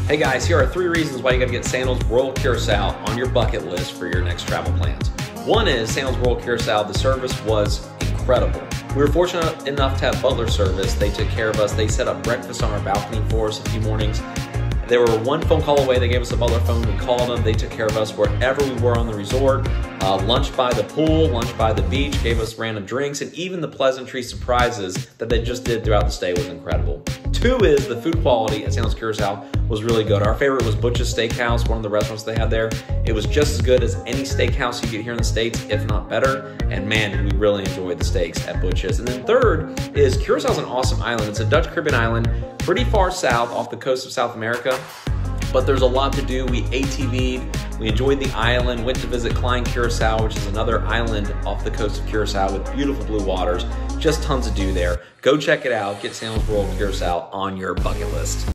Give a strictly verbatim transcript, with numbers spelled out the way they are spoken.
Hey guys, here are three reasons why you gotta get Sandals Royal Curacao on your bucket list for your next travel plans. One is Sandals Royal Curacao, the service was incredible. We were fortunate enough to have butler service. They took care of us. They set up breakfast on our balcony for us a few mornings. They were one phone call away. They gave us a butler phone. We called them. They took care of us wherever we were on the resort. Uh, lunch by the pool, lunch by the beach, gave us random drinks, and even the pleasantry surprises that they just did throughout the stay was incredible. Two is the food quality at Sandals Curacao was really good. Our favorite was Butch's Steakhouse, one of the restaurants they had there. It was just as good as any steakhouse you get here in the States, if not better. And man, did we really enjoy the steaks at Butch's. And then third is Curaçao's an awesome island. It's a Dutch Caribbean island, pretty far south off the coast of South America. But there's a lot to do. We A T V'd, we enjoyed the island, went to visit Klein Curacao, which is another island off the coast of Curacao with beautiful blue waters. Just tons to do there. Go check it out. Get Sandals Royal Curacao on your bucket list.